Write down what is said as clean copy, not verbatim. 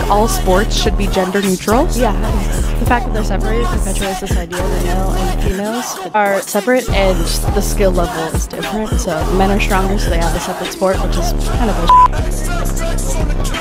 all sports should be gender neutral. Yeah, the fact that they're separated perpetuates this idea that male and females are separate and the skill level is different. So men are stronger, so they have a separate sport, which is kind of bullshit.